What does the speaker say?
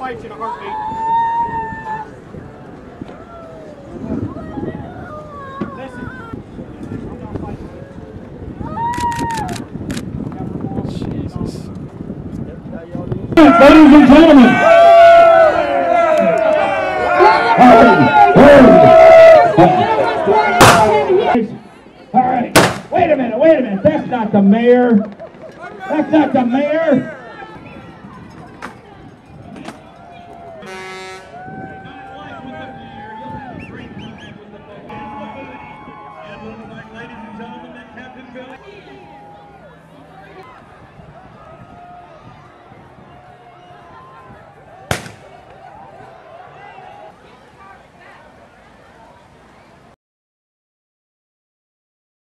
fight you in a heartbeat. Listen. I'm not fighting you. Jesus. Ladies and gentlemen. All right. Wait a minute. That's not the mayor. That's not the mayor. Ladies and gentlemen, Captain Billy.